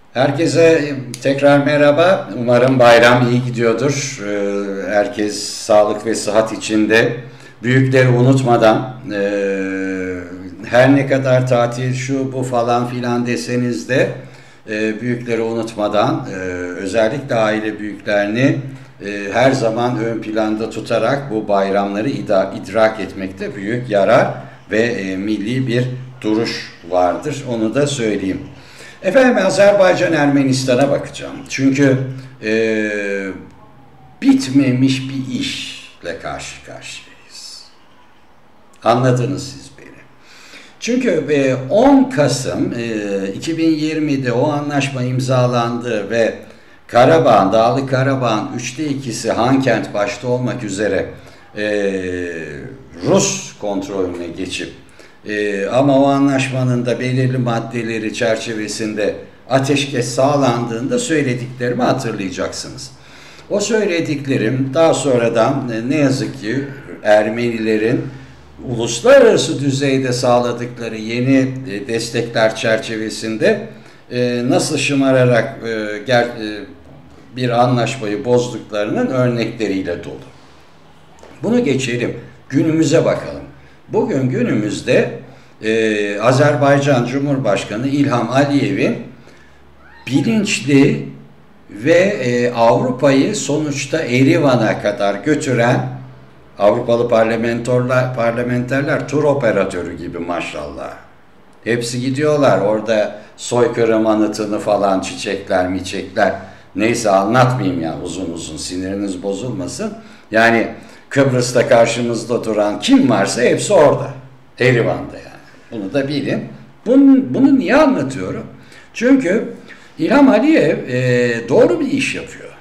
Herkese tekrar merhaba. Umarım bayram iyi gidiyordur. Herkes sağlık ve sıhhat içinde. Büyükleri unutmadan, her ne kadar tatil şu bu falan filan deseniz de büyükleri unutmadan, özellikle aile büyüklerini her zaman ön planda tutarak bu bayramları idrak etmekte büyük yarar ve milli bir duruş vardır. Onu da söyleyeyim. Efendim, Azerbaycan Ermenistan'a bakacağım. Çünkü bitmemiş bir işle karşı karşıyayız. Anladınız siz beni. Çünkü 10 Kasım 2020'de o anlaşma imzalandı ve Karabağ, Dağlık Karabağ'ın 2/3'ü Hankent başta olmak üzere Rus kontrolüne geçip ama o anlaşmanın da belirli maddeleri çerçevesinde ateşkes sağlandığında söylediklerimi hatırlayacaksınız. O söylediklerim daha sonradan ne yazık ki Ermenilerin uluslararası düzeyde sağladıkları yeni destekler çerçevesinde nasıl şımararak bir anlaşmayı bozduklarının örnekleriyle dolu. Bunu geçelim. Günümüze bakalım. Bugün günümüzde Azerbaycan Cumhurbaşkanı İlham Aliyev'in bilinçli ve Avrupa'yı sonuçta Erivan'a kadar götüren Avrupalı parlamenterler tur operatörü gibi maşallah. Hepsi gidiyorlar orada soykırım anıtını falan çiçekler neyse anlatmayayım ya uzun uzun siniriniz bozulmasın. Yani Kıbrıs'ta karşımızda duran kim varsa hepsi orada. Erivan'da yani. Bunu da bilin. Bunu niye anlatıyorum? Çünkü İlham Aliyev doğru bir iş yapıyor.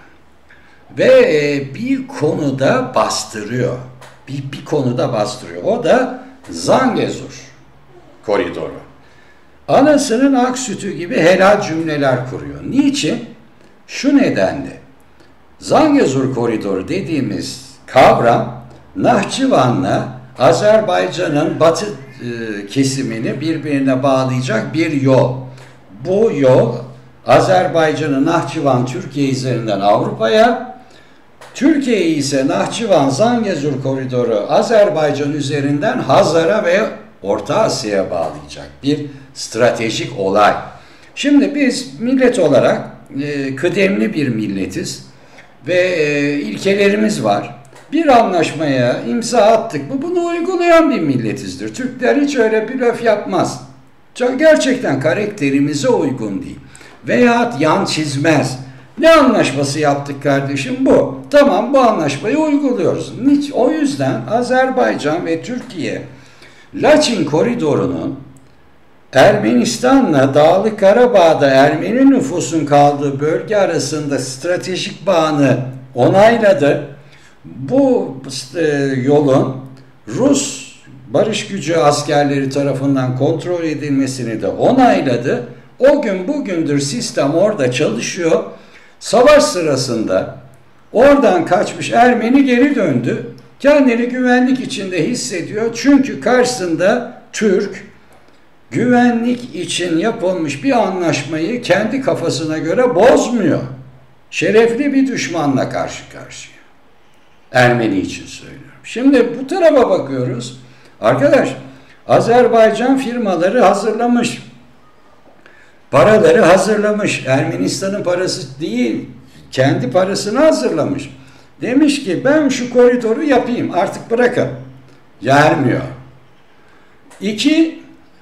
Ve bir konuda bastırıyor. Bir konuda bastırıyor. O da Zangezur koridoru. Anasının ak sütü gibi helal cümleler kuruyor. Niçin? Şu nedenle. Zangezur koridoru dediğimiz kavram Nahçıvan'la Azerbaycan'ın batı kesimini birbirine bağlayacak bir yol. Bu yol Azerbaycan'ı Nahçıvan Türkiye üzerinden Avrupa'ya, Türkiye'yi ise Nahçıvan Zangezur koridoru Azerbaycan üzerinden Hazar'a ve Orta Asya'ya bağlayacak bir stratejik olay. Şimdi biz millet olarak kıdemli bir milletiz ve ilkelerimiz var. Bir anlaşmaya imza attık mı bunu uygulayan bir milletizdir. Türkler hiç öyle blöf yapmaz. Gerçekten karakterimize uygun değil. Veyahut yan çizmez. Ne anlaşması yaptık kardeşim bu? Tamam bu anlaşmayı uyguluyoruz. O yüzden Azerbaycan ve Türkiye Laçin koridorunun Ermenistan'la Dağlık Karabağ'da Ermeni nüfusun kaldığı bölge arasında stratejik bağını onayladı. Bu yolun Rus barış gücü askerleri tarafından kontrol edilmesini de onayladı. O gün bugündür sistem orada çalışıyor. Savaş sırasında oradan kaçmış Ermeni geri döndü. Kendini güvenlik içinde hissediyor. Çünkü karşısında Türk güvenlik için yapılmış bir anlaşmayı kendi kafasına göre bozmuyor. Şerefli bir düşmanla karşı karşıya. Ermeni için söylüyorum. Şimdi bu tarafa bakıyoruz. Arkadaş, Azerbaycan firmaları hazırlamış. Paraları hazırlamış. Ermenistan'ın parası değil, kendi parasını hazırlamış. Demiş ki ben şu koridoru yapayım artık bırakın. Yermiyor. İki,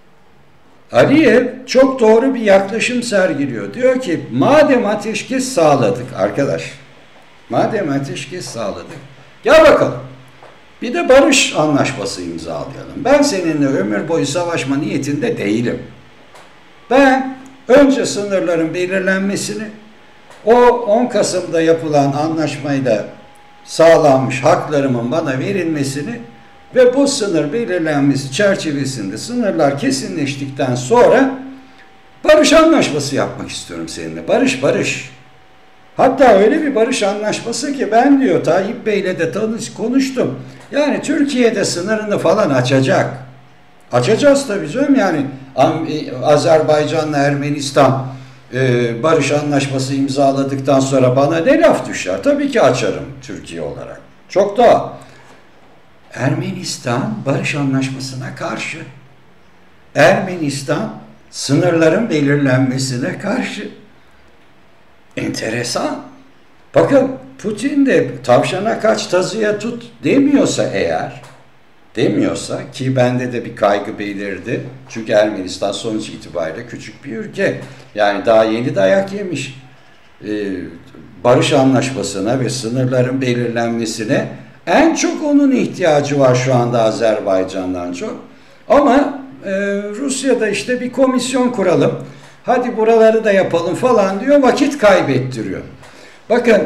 Aliyev çok doğru bir yaklaşım sergiliyor. Diyor ki madem ateşkes sağladık arkadaş, madem ateşkes sağladık, gel bakalım. Bir de barış anlaşması imzalayalım. Ben seninle ömür boyu savaşma niyetinde değilim. Ben önce sınırların belirlenmesini, o 10 Kasım'da yapılan anlaşmayla sağlanmış haklarımın bana verilmesini ve bu sınır belirlenmesi çerçevesinde sınırlar kesinleştikten sonra barış anlaşması yapmak istiyorum seninle. Barış. Hatta öyle bir barış anlaşması ki ben diyor Tayyip Bey'le de konuştum. Yani Türkiye'de sınırını falan açacak. Açacağız tabii canım yani Azerbaycan'la Ermenistan barış anlaşması imzaladıktan sonra bana ne laf düşer? Tabii ki açarım Türkiye olarak. Çok da Ermenistan barış anlaşmasına karşı. Ermenistan sınırların belirlenmesine karşı. Enteresan. Bakın Putin de tavşana kaç tazıya tut demiyorsa ki bende de bir kaygı belirdi. Çünkü Ermenistan sonuç itibariyle küçük bir ülke. Yani daha yeni dayak yemiş. Barış anlaşmasına ve sınırların belirlenmesine en çok onun ihtiyacı var şu anda Azerbaycan'dan çok. Ama Rusya'da işte bir komisyon kuralım. Hadi buraları da yapalım falan diyor. Vakit kaybettiriyor. Bakın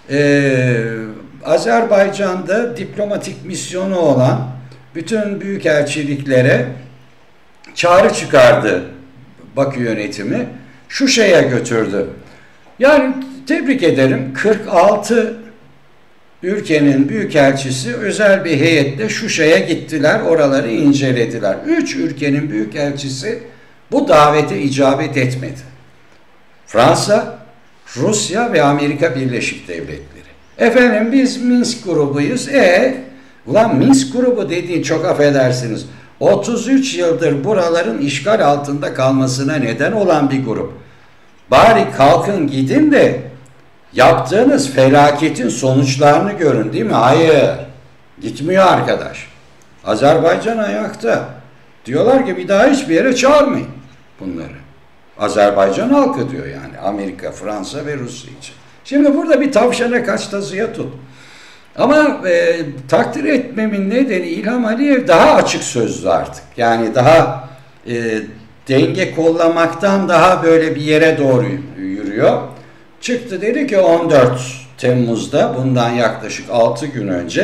Azerbaycan'da diplomatik misyonu olan bütün büyükelçiliklere çağrı çıkardı Bakü yönetimi. Şuşa'ya götürdü. Yani tebrik ederim. 46 ülkenin büyükelçisi özel bir heyetle Şuşa'ya gittiler. Oraları incelediler. 3 ülkenin büyükelçisi bu davete icabet etmedi. Fransa, Rusya ve Amerika Birleşik Devletleri. Efendim biz Minsk grubuyuz. Ulan Minsk grubu dediğin çok affedersiniz. 33 yıldır buraların işgal altında kalmasına neden olan bir grup. Bari kalkın gidin de yaptığınız felaketin sonuçlarını görün değil mi? Hayır. Gitmiyor arkadaş. Azerbaycan ayakta. Diyorlar ki bir daha hiçbir yere çağırmayın bunları. Azerbaycan halkı diyor yani. Amerika, Fransa ve Rusya için. Şimdi burada bir tavşana kaç tazıya tut. Ama takdir etmemin nedeni İlham Aliyev daha açık sözlü artık. Yani daha denge kollamaktan daha böyle bir yere doğru yürüyor. Çıktı dedi ki 14 Temmuz'da bundan yaklaşık 6 gün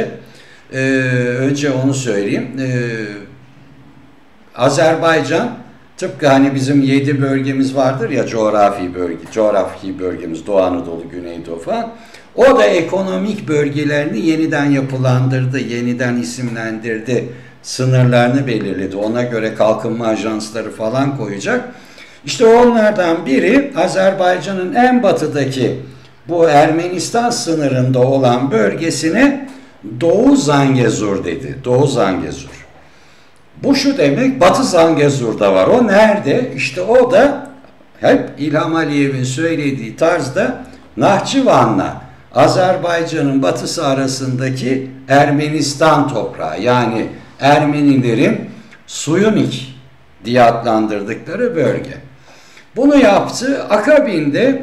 önce onu söyleyeyim. Azerbaycan tıpkı hani bizim 7 bölgemiz vardır ya coğrafi bölgemiz Doğu Anadolu, Güneydoğu falan. O da ekonomik bölgelerini yeniden yapılandırdı, yeniden isimlendirdi, sınırlarını belirledi. Ona göre kalkınma ajansları falan koyacak. İşte onlardan biri Azerbaycan'ın en batıdaki bu Ermenistan sınırında olan bölgesine Doğu Zangezur dedi. Doğu Zangezur. Bu şu demek, Batı Zangezur'da var. O nerede? İşte o da hep İlham Aliyev'in söylediği tarzda Nahçıvan'la Azerbaycan'ın batısı arasındaki Ermenistan toprağı. Yani Ermenilerin Suyunik diye adlandırdıkları bölge. Bunu yaptı. Akabinde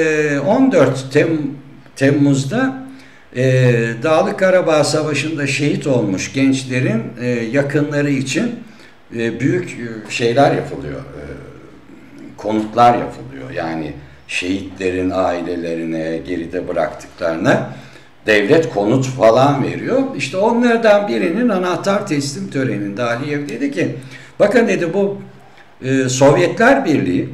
14 Temmuz'da Dağlık Karabağ Savaşı'nda şehit olmuş gençlerin yakınları için büyük şeyler yapılıyor. Konutlar yapılıyor. Yani şehitlerin ailelerine, geride bıraktıklarına devlet konut falan veriyor. İşte onlardan birinin anahtar teslim töreninde Aliyev dedi ki, bakın dedi bu Sovyetler Birliği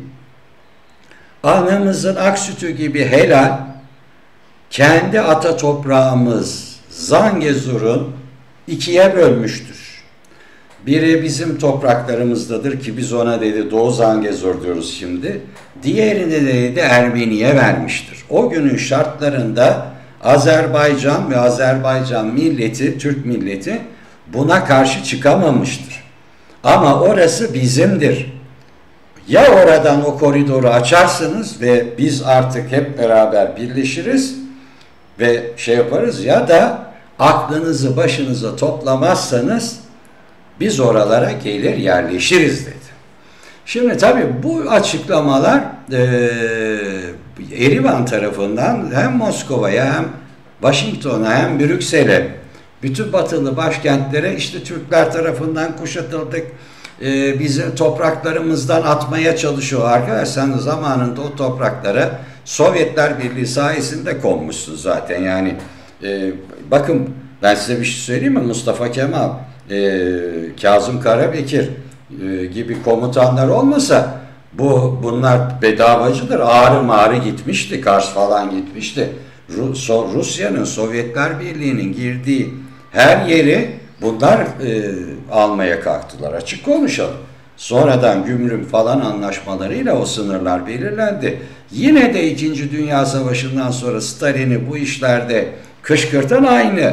anamızın ak sütü gibi helal kendi ata toprağımız Zangezur'un ikiye bölmüştür. Biri bizim topraklarımızdadır ki biz ona dedi Doğu Zangezur diyoruz şimdi. Diğerini de dedi Ermeni'ye vermiştir. O günün şartlarında Azerbaycan ve Azerbaycan milleti, Türk milleti buna karşı çıkamamıştır. Ama orası bizimdir. Ya oradan o koridoru açarsınız ve biz artık hep beraber birleşiriz ve şey yaparız ya da aklınızı başınıza toplamazsanız biz oralara gelir yerleşiriz dedi. Şimdi tabii bu açıklamalar Erivan tarafından hem Moskova'ya hem Washington'a hem Brüksel'e bütün batılı başkentlere işte Türkler tarafından kuşatıldık, bizim topraklarımızdan atmaya çalışıyor. Arkadaş sen zamanında o topraklara Sovyetler Birliği sayesinde konmuşsun zaten. Yani bakın ben size bir şey söyleyeyim mi? Mustafa Kemal, Kazım Karabekir gibi komutanlar olmasa bunlar bedavacıdır. Ağrı mağrı gitmişti, Kars falan gitmişti. Rusya'nın, Sovyetler Birliği'nin girdiği her yeri bunlar almaya kalktılar. Açık konuşalım. Sonradan gümrük falan anlaşmalarıyla o sınırlar belirlendi. Yine de 2. Dünya Savaşı'ndan sonra Stalin'i bu işlerde kışkırtan aynı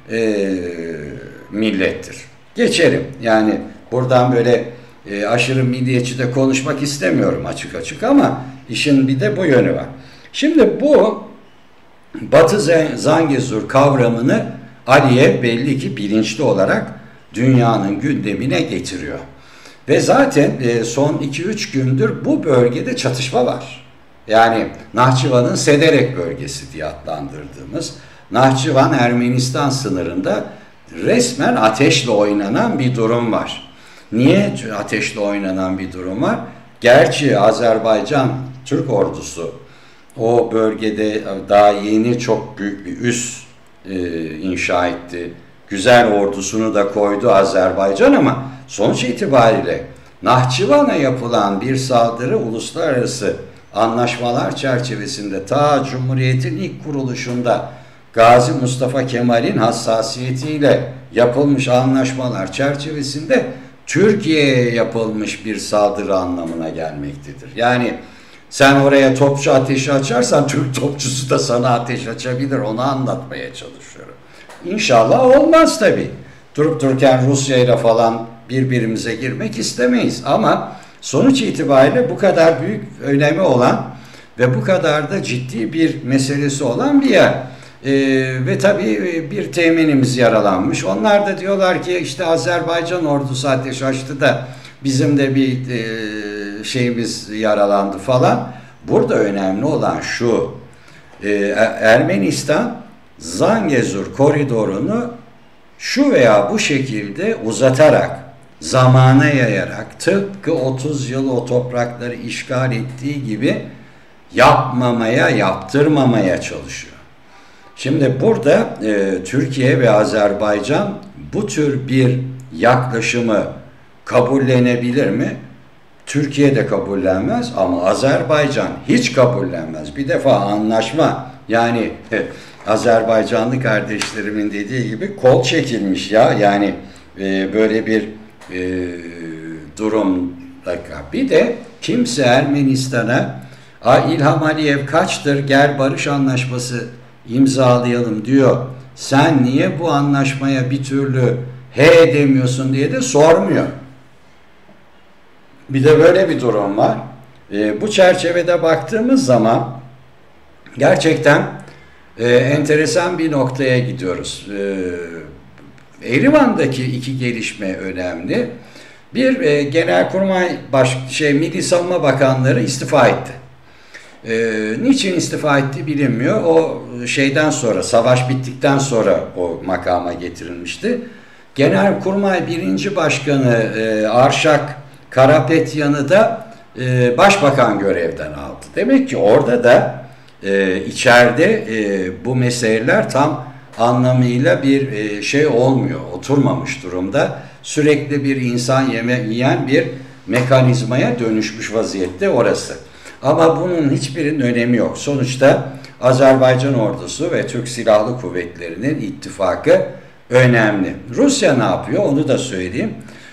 millettir. Geçelim. Yani buradan böyle aşırı milliyetçi de konuşmak istemiyorum açık açık ama işin bir de bu yönü var. Şimdi bu Batı Zangezur kavramını Aliyev belli ki bilinçli olarak dünyanın gündemine getiriyor. Ve zaten son 2-3 gündür bu bölgede çatışma var. Yani Nahçıvan'ın Sederek bölgesi diye adlandırdığımız Nahçıvan Ermenistan sınırında resmen ateşle oynanan bir durum var. Niye ateşle oynanan bir durum var? Gerçi Azerbaycan Türk ordusu o bölgede daha yeni çok büyük bir üs inşa etti. Güzel ordusunu da koydu Azerbaycan ama sonuç itibariyle Nahçıvan'a yapılan bir saldırı uluslararası anlaşmalar çerçevesinde ta Cumhuriyet'in ilk kuruluşunda Gazi Mustafa Kemal'in hassasiyetiyle yapılmış anlaşmalar çerçevesinde Türkiye'ye yapılmış bir saldırı anlamına gelmektedir. Yani sen oraya topçu ateşi açarsan Türk topçusu da sana ateş açabilir. Onu anlatmaya çalışıyorum. İnşallah olmaz tabii. Durup dururken Rusya ile falan birbirimize girmek istemeyiz. Ama sonuç itibariyle bu kadar büyük önemi olan ve bu kadar da ciddi bir meselesi olan bir yer. Ve tabii bir teğmenimiz yaralanmış. Onlar da diyorlar ki işte Azerbaycan ordusu ateş açtı da bizim de bir şeyimiz yaralandı falan. Burada önemli olan şu, Ermenistan Zangezur koridorunu şu veya bu şekilde uzatarak, zamana yayarak, tıpkı 30 yıl o toprakları işgal ettiği gibi yapmamaya, yaptırmamaya çalışıyor. Şimdi burada Türkiye ve Azerbaycan bu tür bir yaklaşımı kabullenebilir mi? Türkiye de kabullenmez ama Azerbaycan hiç kabullenmez. Bir defa anlaşma, yani Azerbaycanlı kardeşlerimin dediği gibi kol çekilmiş ya, yani böyle bir durum. Bir de kimse Ermenistan'a İlham Aliyev kaçtır gel barış anlaşması imzalayalım diyor. Sen niye bu anlaşmaya bir türlü he demiyorsun diye de sormuyor. Bir de böyle bir durum var. Bu çerçevede baktığımız zaman gerçekten enteresan bir noktaya gidiyoruz. Erivan'daki iki gelişme önemli. Bir, Genelkurmay Milli Savunma Bakanları istifa etti. Niçin istifa etti bilinmiyor. O şeyden sonra, savaş bittikten sonra o makama getirilmişti. Genelkurmay 1. Başkanı Arşak Karapetyan'ı da başbakan görevden aldı. Demek ki orada da içeride bu meseleler tam anlamıyla bir şey olmuyor, oturmamış durumda. Sürekli bir insan yiyen bir mekanizmaya dönüşmüş vaziyette orası. Ama bunun hiçbirinin önemi yok. Sonuçta Azerbaycan ordusu ve Türk Silahlı Kuvvetleri'nin ittifakı önemli. Rusya ne yapıyor onu da söyleyeyim.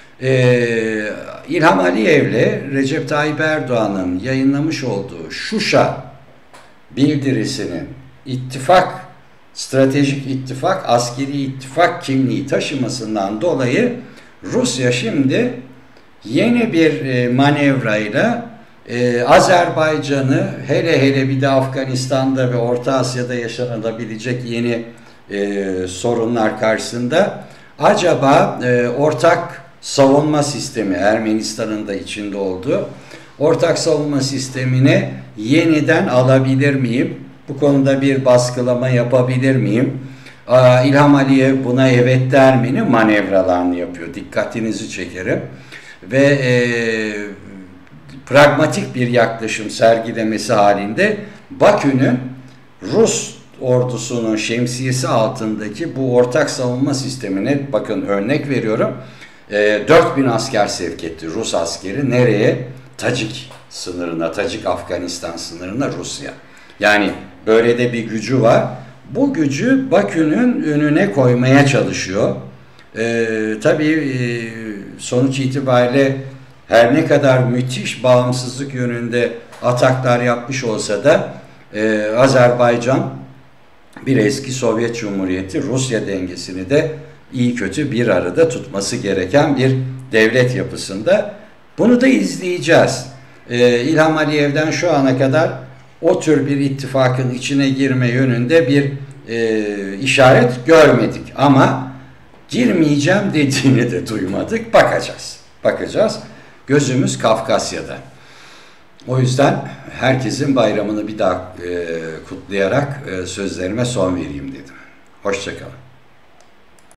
İlham Aliyev'le Recep Tayyip Erdoğan'ın yayınlamış olduğu Şuşa bildirisinin ittifak, stratejik ittifak, askeri ittifak kimliği taşımasından dolayı Rusya şimdi yeni bir manevrayla Azerbaycan'ı, hele bir de Afganistan'da ve Orta Asya'da yaşanabilecek yeni sorunlar karşısında acaba ortak savunma sistemi, Ermenistan'ın da içinde olduğu ortak savunma sistemine yeniden alabilir miyim? Bu konuda bir baskılama yapabilir miyim? İlham Aliyev buna evet der mi? Manevralarını yapıyor. Dikkatinizi çekerim. Ve pragmatik bir yaklaşım sergilemesi halinde Bakü'nün Rus ordusunun şemsiyesi altındaki bu ortak savunma sistemine, bakın örnek veriyorum, 4000 asker sevk etti. Rus askeri nereye? Tacik sınırına, Tacik-Afganistan sınırına Rusya. Yani böyle de bir gücü var. Bu gücü Bakü'nün önüne koymaya çalışıyor. Tabii sonuç itibariyle her ne kadar müthiş bağımsızlık yönünde ataklar yapmış olsa da Azerbaycan bir eski Sovyet Cumhuriyeti, Rusya dengesini de iyi kötü bir arada tutması gereken bir devlet yapısında. Bunu da izleyeceğiz. İlham Aliyev'den şu ana kadar o tür bir ittifakın içine girme yönünde bir işaret görmedik. Ama girmeyeceğim dediğini de duymadık. Bakacağız. Gözümüz Kafkasya'da. O yüzden herkesin bayramını bir daha kutlayarak sözlerime son vereyim dedim. Hoşça kalın.